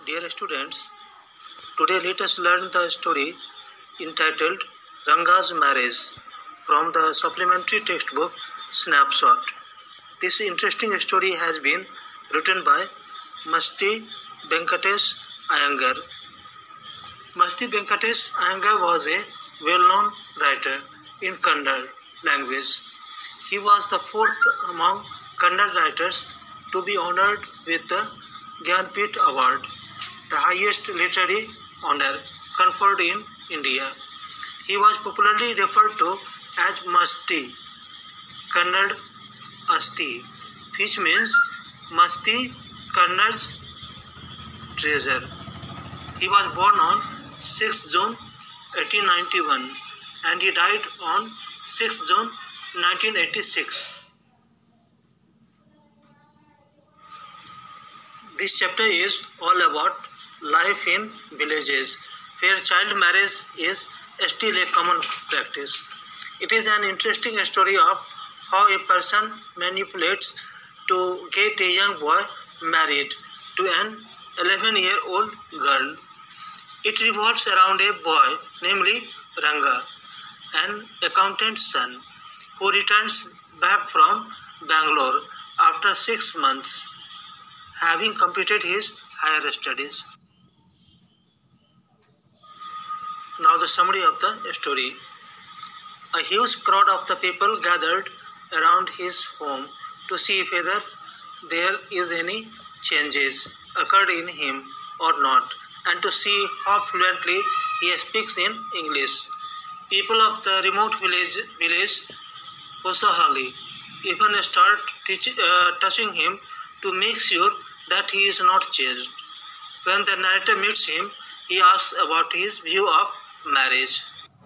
Dear students, today let us learn the story entitled Ranga's Marriage from the supplementary textbook Snapshot. This interesting story has been written by Masti Venkatesh Iyengar. Masti Venkatesh Iyengar was a well-known writer in Kannada language. He was the fourth among Kannada writers to be honored with the Gyanpith Award, the highest literary honor conferred in India. He was popularly referred to as Masti, Kannada Asti, which means Masti, Kannada's treasure. He was born on 6th June 1891 and he died on 6th June 1986. This chapter is all about life in villages where child marriage is still a common practice. It is an interesting story of how a person manipulates to get a young boy married to an 11-year-old girl. It revolves around a boy, namely Ranga, an accountant's son, who returns back from Bangalore after 6 months, having completed his higher studies. Now the summary of the story. A huge crowd of the people gathered around his home to see whether there is any changes occurred in him or not, and to see how fluently he speaks in English. People of the remote village Hosahali even start touching him to make sure that he is not changed. When the narrator meets him, he asks about his view of marriage.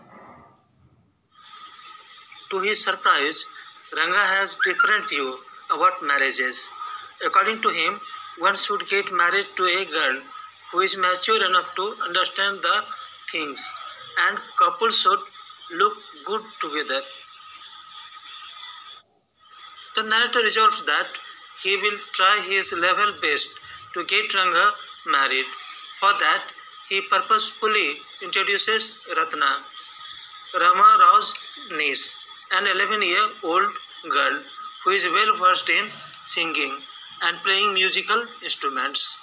To his surprise, Ranga has different view about marriages. According to him, one should get married to a girl who is mature enough to understand the things, and couples should look good together. The narrator resolves that he will try his level best to get Ranga married. For that, he purposefully introduces Ratna, Rama Rao's niece, an 11-year-old girl who is well versed in singing and playing musical instruments.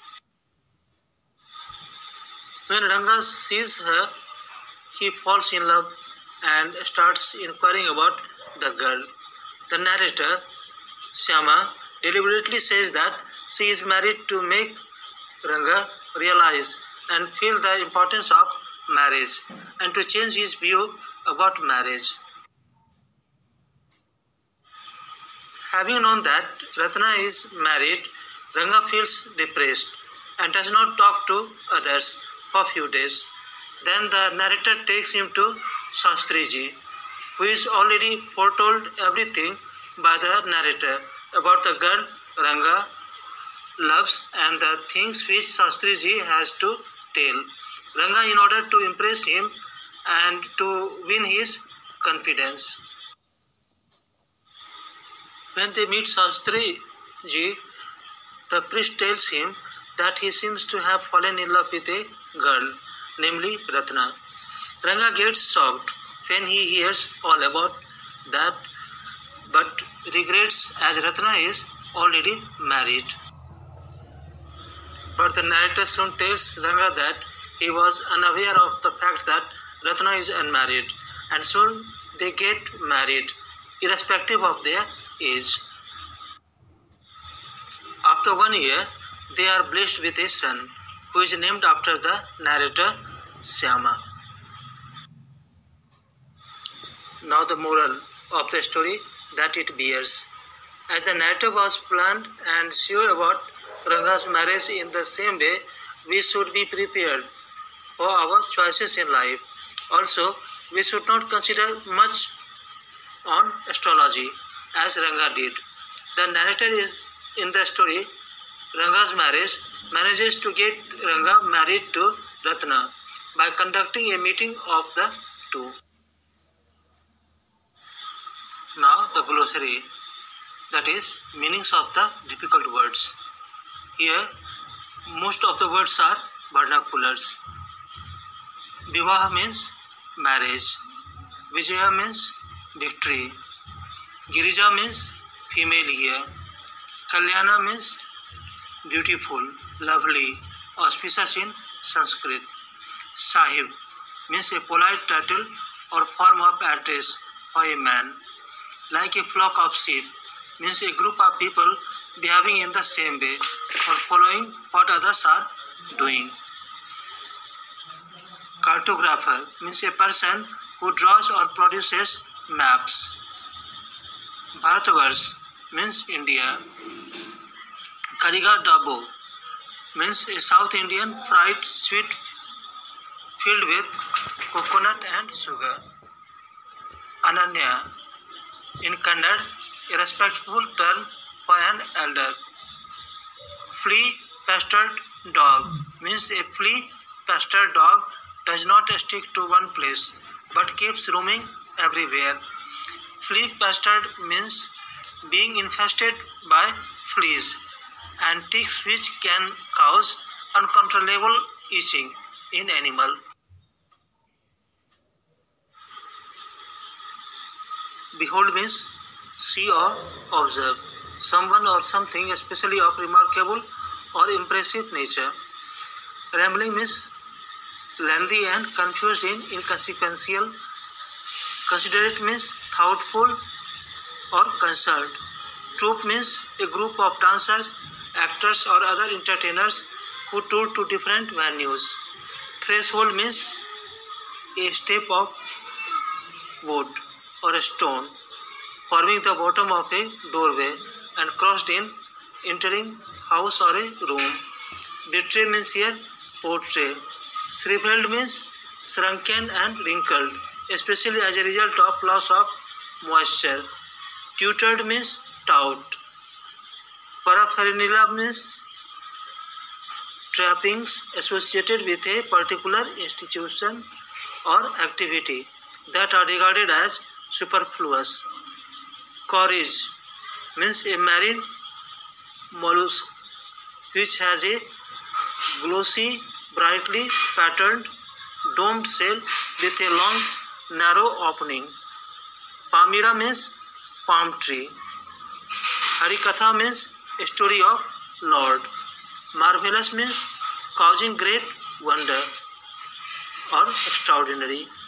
When Ranga sees her, he falls in love and starts inquiring about the girl. The narrator, Syama, deliberately says that she is married to make Ranga realize and feel the importance of marriage and to change his view about marriage. Having known that Ratna is married, Ranga feels depressed and does not talk to others for a few days. Then the narrator takes him to Shastriji, who is already foretold everything by the narrator about the girl Ranga loves and the things which Shastriji has to tell Ranga in order to impress him and to win his confidence. When they meet Shastriji, the priest tells him that he seems to have fallen in love with a girl, namely Ratna. Ranga gets shocked when he hears all about that, but regrets as Ratna is already married. But the narrator soon tells Ranga that he was unaware of the fact that Ratna is unmarried, and soon they get married, irrespective of their age. After 1 year, they are blessed with a son, who is named after the narrator Syama. Now the moral of the story that it bears. As the narrator was planned and sure about Ranga's marriage, in the same way, we should be prepared for our choices in life. Also, we should not consider much on astrology as Ranga did. The narrator is in the story Ranga's marriage manages to get Ranga married to Ratna by conducting a meeting of the two. Now the glossary, that is meanings of the difficult words. Here Most of the words are vernaculars. Vivaha means marriage. Vijaya means victory. Girija means female here. Kalyana means beautiful, lovely, auspicious in Sanskrit. Sahib means a polite title or form of address for a man. Like a flock of sheep means a group of people behaving in the same way or following what others are doing. Cartographer means a person who draws or produces maps. Bharatvarsh means India. Kariga Dabo means a South Indian fried sweet filled with coconut and sugar. Ananya in Kannada, a respectful term for an elder. Flea-pastured dog means a flea-pastured dog does not stick to one place but keeps roaming everywhere. Flea-pastured means being infested by fleas and ticks which can cause uncontrollable itching in animal. Behold means see or observe someone or something especially of remarkable or impressive nature. Rambling means lengthy and confused in inconsequential. Considerate means thoughtful or concerned. Troupe means a group of dancers, actors or other entertainers who tour to different venues. Threshold means a step of wood or a stone forming the bottom of a doorway and crossed in entering house or a room. Betray means here portray. Shriveled means shrunken and wrinkled, especially as a result of loss of moisture. Tutored means taught. Paraphernalia means trappings associated with a particular institution or activity that are regarded as superfluous. Courage means a marine mollusk which has a glossy, brightly patterned domed shell with a long, narrow opening. Palmyra means palm tree. Harikatha means a story of Lord. Marvelous means causing great wonder or extraordinary.